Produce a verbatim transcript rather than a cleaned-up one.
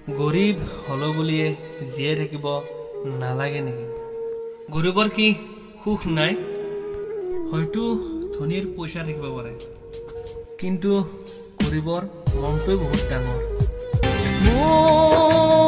গৰীব হলো বুলিয়ে জীয়াই থাকিব নালাগে নেকি? গৰীবৰ কি সুখ নাই? হয়তো ধনীৰ পইচা থাকিব পাৰে, কিন্তু গৰীবৰ মনটোই বহুত ডাঙৰ।